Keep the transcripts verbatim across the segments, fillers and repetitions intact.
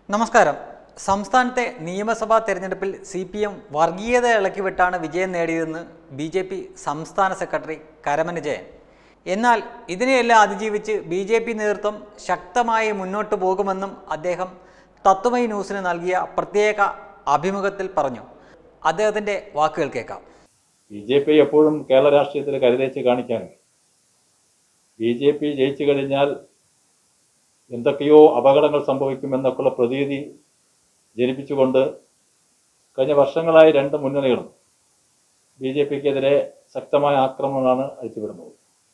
നമസ്കാരം. സംസ്ഥാനത്തെ നിയമസഭാ തെരഞ്ഞെടുപ്പിൽ സി പി എം വർഗീയത ഇളക്കിവിട്ടാണ് വിജയം നേടിയതെന്ന് ബി ജെ പി സംസ്ഥാന സെക്രട്ടറി കരമന ജയൻ. എന്നാൽ ഇതിനെയെല്ലാം അതിജീവിച്ച് ബി ജെ പി നേതൃത്വം ശക്തമായി മുന്നോട്ട് പോകുമെന്നും അദ്ദേഹം തത്വമയി ന്യൂസിന് നൽകിയ പ്രത്യേക അഭിമുഖത്തിൽ പറഞ്ഞു. അദ്ദേഹത്തിൻ്റെ വാക്കുകൾ കേൾക്കാം. ബി ജെ പി എപ്പോഴും കേരള രാഷ്ട്രീയത്തിൽ കരുതേച്ച് കാണിക്കാനും ബി ജെ പി ജയിച്ചു കഴിഞ്ഞാൽ എന്തൊക്കെയോ അപകടങ്ങൾ സംഭവിക്കുമെന്നൊക്കെയുള്ള പ്രതീതി ജനിപ്പിച്ചുകൊണ്ട് കഴിഞ്ഞ വർഷങ്ങളായി രണ്ട് മുന്നണികളും ബി ജെ പിക്കെതിരെ ശക്തമായ ആക്രമണങ്ങളാണ് അഴിച്ചുവിടുന്നത്.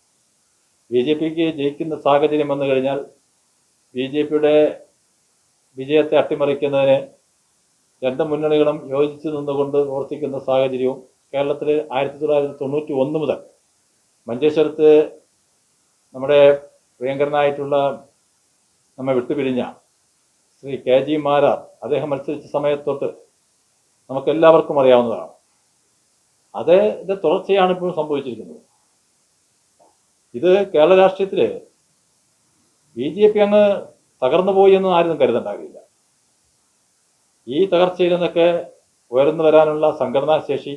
ബി ജെ പിക്ക് ജയിക്കുന്ന സാഹചര്യം വന്നു കഴിഞ്ഞാൽ ബി ജെ പിയുടെ വിജയത്തെ അട്ടിമറിക്കുന്നതിന് രണ്ട് മുന്നണികളും യോജിച്ചു നിന്നുകൊണ്ട് പ്രവർത്തിക്കുന്ന സാഹചര്യവും കേരളത്തിൽ ആയിരത്തി തൊള്ളായിരത്തി തൊണ്ണൂറ്റി ഒന്ന് മുതൽ മഞ്ചേശ്വരത്ത് നമ്മുടെ പ്രിയങ്കരനായിട്ടുള്ള നമ്മെ വിട്ടുപിരിഞ്ഞ ശ്രീ കെ ജി മാരാർ അദ്ദേഹം മത്സരിച്ച സമയത്തൊട്ട് നമുക്കെല്ലാവർക്കും അറിയാവുന്നതാണ്. അതേ ഇത് തുടർച്ചയാണ് ഇപ്പോഴും സംഭവിച്ചിരിക്കുന്നത്. ഇത് കേരള രാഷ്ട്രീയത്തിൽ ബി ജെ പി അങ്ങ് തകർന്നു പോയി എന്ന് ആരും കരുതണ്ടാകില്ല. ഈ തകർച്ചയിൽ നിന്നൊക്കെ ഉയർന്നു വരാനുള്ള സംഘടനാ ശേഷി,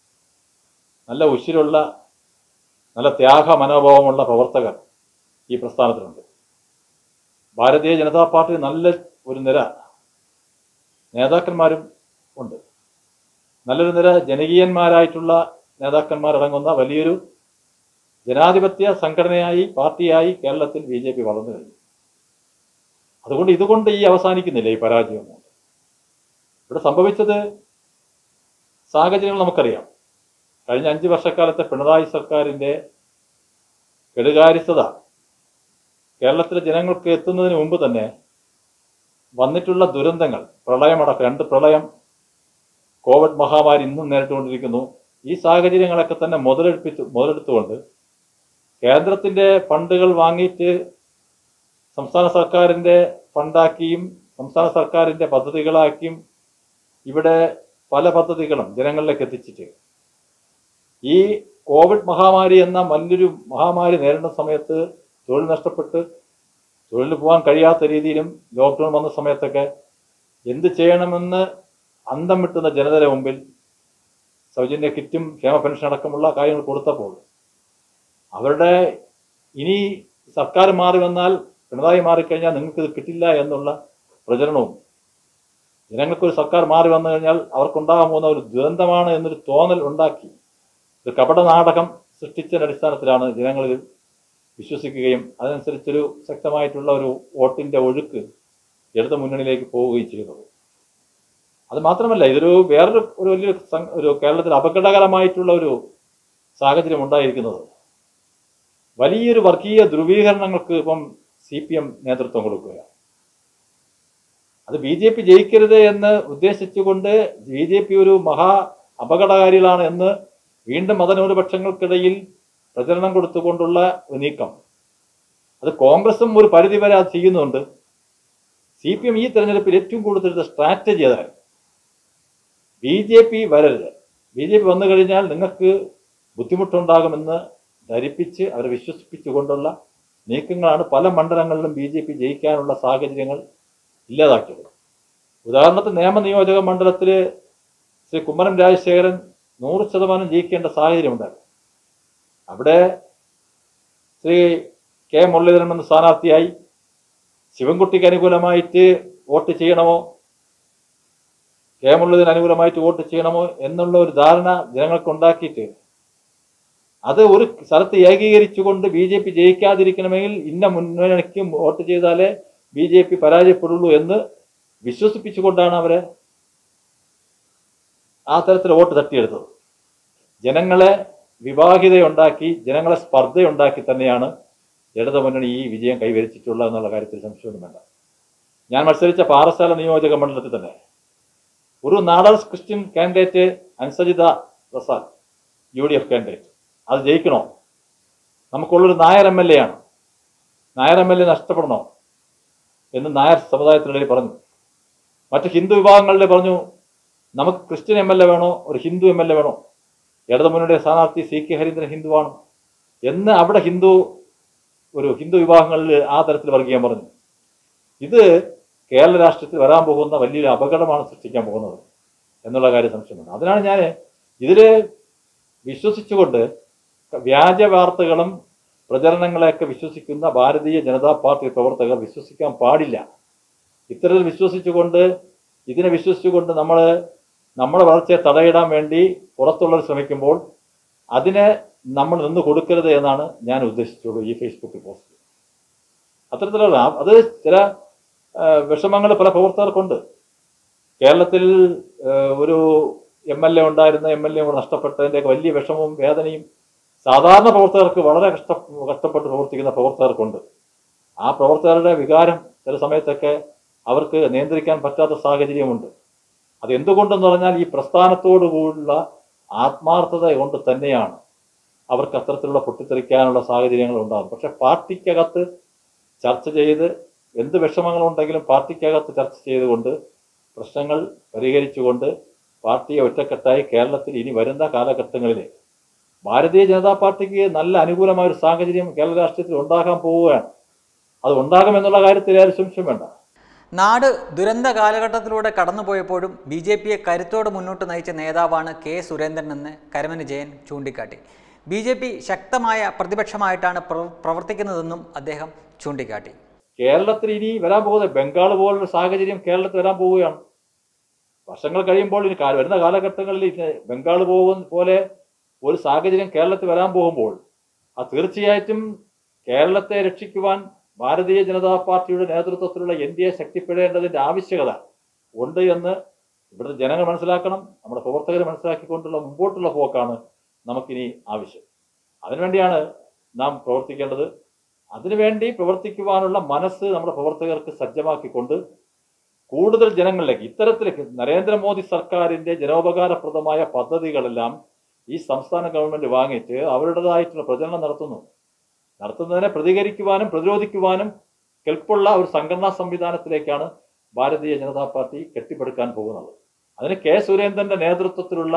നല്ല ഉശിരുള്ള നല്ല ത്യാഗ മനോഭാവമുള്ള പ്രവർത്തകർ ഈ പ്രസ്ഥാനത്തിലുണ്ട്. ഭാരതീയ ജനതാ പാർട്ടി നല്ല ഒരു നിര നേതാക്കന്മാരും ഉണ്ട്. നല്ലൊരു നിര ജനകീയന്മാരായിട്ടുള്ള നേതാക്കന്മാരടങ്ങുന്ന വലിയൊരു ജനാധിപത്യ സംഘടനയായി പാർട്ടിയായി കേരളത്തിൽ ബി ജെ പി വളർന്നു കഴിഞ്ഞു. അതുകൊണ്ട് ഇതുകൊണ്ട് ഈ അവസാനിക്കുന്നില്ല ഈ പരാജയം. ഇവിടെ സംഭവിച്ചത് സാഹചര്യങ്ങൾ നമുക്കറിയാം. കഴിഞ്ഞ അഞ്ച് വർഷക്കാലത്തെ പിണറായി സർക്കാരിൻ്റെ കെടുകാര്യസ്ഥത കേരളത്തിലെ ജനങ്ങൾക്ക് എത്തുന്നതിന് മുമ്പ് തന്നെ വന്നിട്ടുള്ള ദുരന്തങ്ങൾ, പ്രളയമടക്കം രണ്ട് പ്രളയം, കോവിഡ് മഹാമാരി ഇന്നും നേരിട്ടുകൊണ്ടിരിക്കുന്നു. ഈ സാഹചര്യങ്ങളൊക്കെ തന്നെ മുതലെടുപ്പിച്ചു മുതലെടുത്തുകൊണ്ട് കേന്ദ്രത്തിൻ്റെ ഫണ്ടുകൾ വാങ്ങിയിട്ട് സംസ്ഥാന സർക്കാരിൻ്റെ ഫണ്ടാക്കിയും സംസ്ഥാന സർക്കാരിൻ്റെ പദ്ധതികളാക്കിയും ഇവിടെ പല പദ്ധതികളും ജനങ്ങളിലേക്ക് എത്തിച്ചിട്ട് ഈ കോവിഡ് മഹാമാരി എന്ന വലിയൊരു മഹാമാരി നേരിടുന്ന സമയത്ത് തൊഴിൽ നഷ്ടപ്പെട്ട് തൊഴിൽ പോകാൻ കഴിയാത്ത രീതിയിലും ലോക്ക്ഡൗൺ വന്ന സമയത്തൊക്കെ എന്ത് ചെയ്യണമെന്ന് അന്തം വിട്ടുന്ന ജനതയുടെ മുമ്പിൽ സൗജന്യ കിറ്റും ക്ഷേമ പെൻഷൻ അടക്കമുള്ള കാര്യങ്ങൾ കൊടുത്തപ്പോൾ അവരുടെ ഇനി സർക്കാർ മാറി വന്നാൽ, പിണറായി മാറിക്കഴിഞ്ഞാൽ നിങ്ങൾക്കിത് കിട്ടില്ല എന്നുള്ള പ്രചരണവും ജനങ്ങൾക്കൊരു സർക്കാർ മാറി വന്നു കഴിഞ്ഞാൽ അവർക്കുണ്ടാകാൻ പോകുന്ന ഒരു ദുരന്തമാണ് എന്നൊരു തോന്നൽ ഉണ്ടാക്കി ഒരു കപട നാടകം സൃഷ്ടിച്ചതിൻ്റെ അടിസ്ഥാനത്തിലാണ് ജനങ്ങളിൽ വിശ്വസിക്കുകയും അതനുസരിച്ചൊരു ശക്തമായിട്ടുള്ള ഒരു വോട്ടിൻ്റെ ഒഴുക്ക് ഇടതു മുന്നണിയിലേക്ക് പോവുകയും ചെയ്തത്. അത് മാത്രമല്ല, ഇതൊരു വേറൊരു ഒരു വലിയൊരു ഒരു കേരളത്തിൽ അപകടകരമായിട്ടുള്ള ഒരു സാഹചര്യം ഉണ്ടായിരിക്കുന്നത് വലിയൊരു വർഗീയ ധ്രുവീകരണങ്ങൾക്ക് ഇപ്പം സി പി എം നേതൃത്വം കൊടുക്കുകയാണ്. അത് ബി ജെ പി ജയിക്കരുത് എന്ന് ഉദ്ദേശിച്ചുകൊണ്ട് ബി ജെ പി ഒരു മഹാ അപകടകാരികളാണ് എന്ന് വീണ്ടും മതന്യൂനപക്ഷങ്ങൾക്കിടയിൽ പ്രചരണം കൊടുത്തുകൊണ്ടുള്ള ഒരു നീക്കം, അത് കോൺഗ്രസും ഒരു പരിധിവരെ അത് ചെയ്യുന്നുണ്ട്. സി പി എം ഈ തെരഞ്ഞെടുപ്പിൽ ഏറ്റവും കൂടുതൽ സ്ട്രാറ്റജി അതായിരുന്നു ബി ജെ പി വരരുത്, ബി ജെ പി വന്നു കഴിഞ്ഞാൽ നിങ്ങൾക്ക് ബുദ്ധിമുട്ടുണ്ടാകുമെന്ന് ധരിപ്പിച്ച് അവരെ വിശ്വസിപ്പിച്ചുകൊണ്ടുള്ള നീക്കങ്ങളാണ് പല മണ്ഡലങ്ങളിലും ബി ജെ പി ജയിക്കാനുള്ള സാഹചര്യങ്ങൾ ഇല്ലാതാക്കിയത്. ഉദാഹരണത്തിന് നിയമനിയോജക മണ്ഡലത്തിൽ ശ്രീ കുമ്മനം രാജശേഖരൻ നൂറ് ശതമാനം ജയിക്കേണ്ട സാഹചര്യം ഉണ്ടായിരുന്നു. അവിടെ ശ്രീ കെ മുരളീധരൻ എന്ന സ്ഥാനാർത്ഥിയായി ശിവൻകുട്ടിക്ക് അനുകൂലമായിട്ട് വോട്ട് ചെയ്യണമോ, കെ മുരളീധരൻ അനുകൂലമായിട്ട് വോട്ട് ചെയ്യണമോ എന്നുള്ള ഒരു ധാരണ ജനങ്ങൾക്കുണ്ടാക്കിയിട്ട് അത് ഒരു സ്ഥലത്ത് ഏകീകരിച്ചുകൊണ്ട് ബി ജെ പി ജയിക്കാതിരിക്കണമെങ്കിൽ ഇന്ന മുന്നണിക്കും വോട്ട് ചെയ്താലേ ബി ജെ പി പരാജയപ്പെടുള്ളൂ എന്ന് വിശ്വസിപ്പിച്ചുകൊണ്ടാണ് അവരെ ആ തരത്തിൽ വോട്ട് തട്ടിയെടുത്തത്. ജനങ്ങളെ വിവാഹിതയുണ്ടാക്കി, ജനങ്ങളെ സ്പർദ്ധയുണ്ടാക്കി തന്നെയാണ് ഇടതു മുന്നണി ഈ വിജയം കൈവരിച്ചിട്ടുള്ളത് എന്നുള്ള കാര്യത്തിൽ സംശയമൊന്നും വേണ്ട. ഞാൻ മത്സരിച്ച പാറശാല നിയോജക മണ്ഡലത്തിൽ തന്നെ ഒരു Nadar Christian candidate Ansajitha Prasad, U D F candidate, അത് ജയിക്കണോ? നമുക്കുള്ളൊരു നായർ എം എൽ എ ആണ്, നായർ എം എൽ എ നഷ്ടപ്പെടണോ എന്ന് നായർ സമുദായത്തിനിടയിൽ പറഞ്ഞു. മറ്റ് ഹിന്ദു വിഭാഗങ്ങളുടെ പറഞ്ഞു നമുക്ക് ക്രിസ്ത്യൻ എം എൽ എ വേണോ, ഒരു ഹിന്ദു എം എൽ എ വേണോ? ഇടതുമുന്നണിയുടെ സ്ഥാനാർത്ഥി സി കെ ഹരീന്ദ്രൻ ഹിന്ദുവാണ് എന്ന് അവിടെ ഹിന്ദു ഒരു ഹിന്ദു വിഭാഗങ്ങളിൽ ആ തരത്തിൽ വർഗീയം പറഞ്ഞു. ഇത് കേരള രാഷ്ട്രീയത്തിൽ വരാൻ പോകുന്ന വലിയൊരു അപകടമാണ് സൃഷ്ടിക്കാൻ പോകുന്നത് എന്നുള്ള കാര്യം സംശയമുണ്ട്. അതിനാണ് ഞാൻ ഇതിൽ വിശ്വസിച്ചുകൊണ്ട് വ്യാജ വാർത്തകളും പ്രചരണങ്ങളെയൊക്കെ വിശ്വസിക്കുന്ന ഭാരതീയ ജനതാ പാർട്ടി പ്രവർത്തകർ വിശ്വസിക്കാൻ പാടില്ല. ഇത്തരത്തിൽ വിശ്വസിച്ചുകൊണ്ട് ഇതിനെ വിശ്വസിച്ചുകൊണ്ട് നമ്മൾ നമ്മുടെ വളർച്ചയെ തടയിടാൻ വേണ്ടി പുറത്തുള്ളവർ ശ്രമിക്കുമ്പോൾ അതിനെ നമ്മൾ നിന്ന് കൊടുക്കരുത് എന്നാണ് ഞാൻ ഉദ്ദേശിച്ചുള്ളൂ ഈ ഫേസ്ബുക്കിൽ പോസ്റ്റ്. അത്തരത്തിലുള്ള അത് ചില വിഷമങ്ങൾ പല പ്രവർത്തകർക്കുണ്ട്. കേരളത്തിൽ ഒരു എം എൽ എ ഉണ്ടായിരുന്ന എം എൽ എ നഷ്ടപ്പെട്ടതിൻ്റെയൊക്കെ വലിയ വിഷമവും വേദനയും സാധാരണ പ്രവർത്തകർക്ക് വളരെ കഷ്ട കഷ്ടപ്പെട്ട് പ്രവർത്തിക്കുന്ന പ്രവർത്തകർക്കുണ്ട്. ആ പ്രവർത്തകരുടെ വികാരം ചില സമയത്തൊക്കെ അവർക്ക് നിയന്ത്രിക്കാൻ പറ്റാത്ത സാഹചര്യമുണ്ട്. അതെന്തുകൊണ്ടെന്ന് പറഞ്ഞാൽ ഈ പ്രസ്ഥാനത്തോടു കൂടിയുള്ള ആത്മാർത്ഥത കൊണ്ട് തന്നെയാണ് അവർക്ക് അത്തരത്തിലുള്ള പൊട്ടിത്തെറിക്കാനുള്ള സാഹചര്യങ്ങൾ ഉണ്ടാകും. പക്ഷെ പാർട്ടിക്കകത്ത് ചർച്ച ചെയ്ത് എന്ത് വിഷമങ്ങളുണ്ടെങ്കിലും പാർട്ടിക്കകത്ത് ചർച്ച ചെയ്തുകൊണ്ട് പ്രശ്നങ്ങൾ പരിഹരിച്ചുകൊണ്ട് പാർട്ടിയെ ഒറ്റക്കെട്ടായി കേരളത്തിൽ ഇനി വരുന്ന കാലഘട്ടങ്ങളിൽ ഭാരതീയ ജനതാ പാർട്ടിക്ക് നല്ല അനുകൂലമായ ഒരു സാഹചര്യം കേരള രാഷ്ട്രീയത്തിൽ ഉണ്ടാകാൻ പോവുകയാണ്. അത് ഉണ്ടാകുമെന്നുള്ള കാര്യത്തിൽ ആരും സംശയം വേണ്ട. നാട് ദുരന്ത കാലഘട്ടത്തിലൂടെ കടന്നുപോയപ്പോഴും ബി ജെ പിയെ കരുത്തോടെ മുന്നോട്ട് നയിച്ച നേതാവാണ് കെ സുരേന്ദ്രൻ എന്ന് കരമന ജയൻ ചൂണ്ടിക്കാട്ടി. ബി ജെ പി ശക്തമായ പ്രതിപക്ഷമായിട്ടാണ് പ്രവർത്തിക്കുന്നതെന്നും അദ്ദേഹം ചൂണ്ടിക്കാട്ടി. കേരളത്തിൽ ഇനി വരാൻ പോകുന്നത് ബംഗാൾ പോലുള്ള സാഹചര്യം കേരളത്തിൽ വരാൻ പോവുകയാണ്. വർഷങ്ങൾ കഴിയുമ്പോൾ ഇനി വരുന്ന കാലഘട്ടങ്ങളിൽ ബംഗാൾ പോകുന്ന പോലെ ഒരു സാഹചര്യം കേരളത്തിൽ വരാൻ പോകുമ്പോൾ അത് തീർച്ചയായിട്ടും കേരളത്തെ രക്ഷിക്കുവാൻ ഭാരതീയ ജനതാ പാർട്ടിയുടെ നേതൃത്വത്തിലുള്ള എൻ ഡി എ ശക്തിപ്പെടേണ്ടതിൻ്റെ ആവശ്യകത ഉണ്ട് എന്ന് ഇവിടുത്തെ ജനങ്ങൾ മനസ്സിലാക്കണം. നമ്മുടെ പ്രവർത്തകർ മനസ്സിലാക്കിക്കൊണ്ടുള്ള മുമ്പോട്ടുള്ള പോക്കാണ് നമുക്കിനി ആവശ്യം. അതിനുവേണ്ടിയാണ് നാം പ്രവർത്തിക്കേണ്ടത്. അതിനുവേണ്ടി പ്രവർത്തിക്കുവാനുള്ള മനസ്സ് നമ്മുടെ പ്രവർത്തകർക്ക് സജ്ജമാക്കിക്കൊണ്ട് കൂടുതൽ ജനങ്ങളിലേക്ക് ഇത്തരത്തിലേക്ക് നരേന്ദ്രമോദി സർക്കാരിൻ്റെ ജനോപകാരപ്രദമായ പദ്ധതികളെല്ലാം ഈ സംസ്ഥാന ഗവൺമെൻറ് വാങ്ങിയിട്ട് അവരുടേതായിട്ടുള്ള പ്രചരണം നടത്തുന്നു. നടത്തുന്നതിനെ പ്രതികരിക്കുവാനും പ്രതിരോധിക്കുവാനും കെൽപ്പുള്ള ഒരു സംഘടനാ സംവിധാനത്തിലേക്കാണ് ഭാരതീയ ജനതാ പാർട്ടി കെട്ടിപ്പടുക്കാൻ പോകുന്നത്. അതിന് കെ സുരേന്ദ്രന്റെ നേതൃത്വത്തിലുള്ള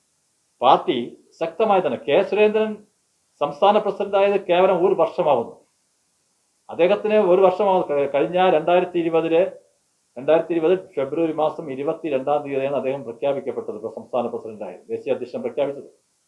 പാർട്ടി ശക്തമായി തന്നെ, കെ സുരേന്ദ്രൻ സംസ്ഥാന പ്രസിഡന്റായത് കേവലം ഒരു വർഷമാകുന്നു. അദ്ദേഹത്തിന് ഒരു വർഷമാകുന്നു. കഴിഞ്ഞ രണ്ടായിരത്തി ഇരുപതിലെ രണ്ടായിരത്തി ഇരുപത് ഫെബ്രുവരി മാസം ഇരുപത്തി രണ്ടാം തീയതിയാണ് അദ്ദേഹം പ്രഖ്യാപിക്കപ്പെട്ടത് സംസ്ഥാന പ്രസിഡന്റായത്, ദേശീയ അധ്യക്ഷൻ പ്രഖ്യാപിച്ചത്.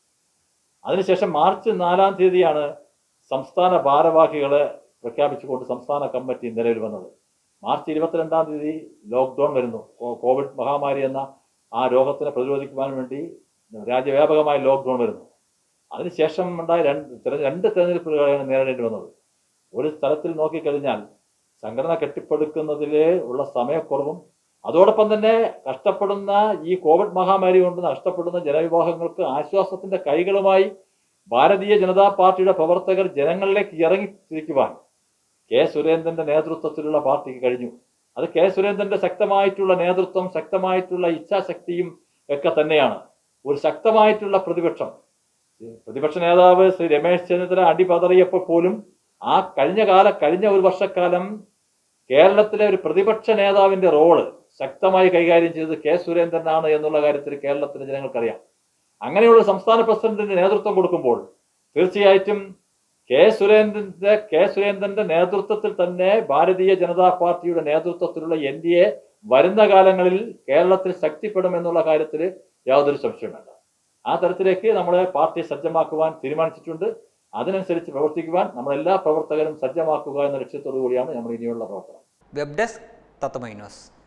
അതിനുശേഷം മാർച്ച് നാലാം തീയതിയാണ് സംസ്ഥാന ഭാരവാഹികളെ പ്രഖ്യാപിച്ചുകൊണ്ട് സംസ്ഥാന കമ്മിറ്റി നിലവിൽ വന്നത്. മാർച്ച് ഇരുപത്തിരണ്ടാം തീയതി ലോക്ക്ഡൗൺ വരുന്നു. കോവിഡ് മഹാമാരി എന്ന ആ രോഗത്തിനെ പ്രതിരോധിക്കുവാൻ വേണ്ടി രാജ്യവ്യാപകമായ ലോക്ക്ഡൗൺ വരുന്നു. അതിനുശേഷം ഉണ്ടായ രണ്ട് രണ്ട് തെരഞ്ഞെടുപ്പുകളാണ് നേരിടേണ്ടി വന്നത്. ഒരു സ്ഥലത്തിൽ നോക്കിക്കഴിഞ്ഞാൽ സംഘടന കെട്ടിപ്പടുക്കുന്നതിൽ ഉള്ള സമയക്കുറവും അതോടൊപ്പം തന്നെ കഷ്ടപ്പെടുന്ന ഈ കോവിഡ് മഹാമാരി കൊണ്ട് നഷ്ടപ്പെടുന്ന ജനവിഭാഗങ്ങൾക്ക് ആശ്വാസത്തിന്റെ കൈകളുമായി ഭാരതീയ ജനതാ പാർട്ടിയുടെ പ്രവർത്തകർ ജനങ്ങളിലേക്ക് ഇറങ്ങിത്തിരിക്കുവാൻ കെ സുരേന്ദ്രന്റെ നേതൃത്വത്തിലുള്ള പാർട്ടിക്ക് കഴിഞ്ഞു. അത് കെ സുരേന്ദ്രന്റെ ശക്തമായിട്ടുള്ള നേതൃത്വം, ശക്തമായിട്ടുള്ള ഇച്ഛാശക്തിയും ഒക്കെ തന്നെയാണ്. ഒരു ശക്തമായിട്ടുള്ള പ്രതിപക്ഷം, പ്രതിപക്ഷ നേതാവ് ശ്രീ രമേശ് ചെന്നിത്തല അടിപതറിയപ്പോൾ പോലും ആ കഴിഞ്ഞ കാല കഴിഞ്ഞ ഒരു വർഷക്കാലം കേരളത്തിലെ ഒരു പ്രതിപക്ഷ നേതാവിന്റെ റോള് ശക്തമായി കൈകാര്യം ചെയ്തത് കെ സുരേന്ദ്രനാണ് എന്നുള്ള കാര്യത്തിൽ കേരളത്തിലെ ജനങ്ങൾക്കറിയാം. അങ്ങനെയുള്ള സംസ്ഥാന പ്രസിഡന്റിന്റെ നേതൃത്വം കൊടുക്കുമ്പോൾ തീർച്ചയായിട്ടും കെ സുരേന്ദ്രന്റെ കെ സുരേന്ദ്രന്റെ നേതൃത്വത്തിൽ തന്നെ ഭാരതീയ ജനതാ പാർട്ടിയുടെ നേതൃത്വത്തിലുള്ള എൻ ഡി എ വരുന്ന കാലങ്ങളിൽ കേരളത്തിൽ ശക്തിപ്പെടുമെന്നുള്ള കാര്യത്തിൽ യാതൊരു സംശയവും വേണ്ട. ആ തരത്തിലേക്ക് നമ്മളെ പാർട്ടി സജ്ജമാക്കുവാൻ തീരുമാനിച്ചിട്ടുണ്ട്. അതിനനുസരിച്ച് പ്രവർത്തിക്കുവാൻ നമ്മളെല്ലാ പ്രവർത്തകരും സജ്ജമാക്കുക എന്ന ലക്ഷ്യത്തോടു കൂടിയാണ് നമ്മൾ ഇനിയുള്ള പ്രവർത്തനം. Web desk Tatwamayi news.